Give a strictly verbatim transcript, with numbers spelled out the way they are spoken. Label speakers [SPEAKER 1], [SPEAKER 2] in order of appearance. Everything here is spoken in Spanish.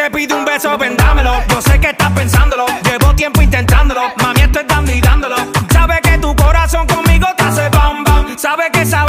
[SPEAKER 1] te pide un beso, ven dámelo. Yo sé que estás pensándolo, llevo tiempo intentándolo. Mami, estoy dando y dándolo. Sabe que tu corazón conmigo te hace bam bam. Sabe que esa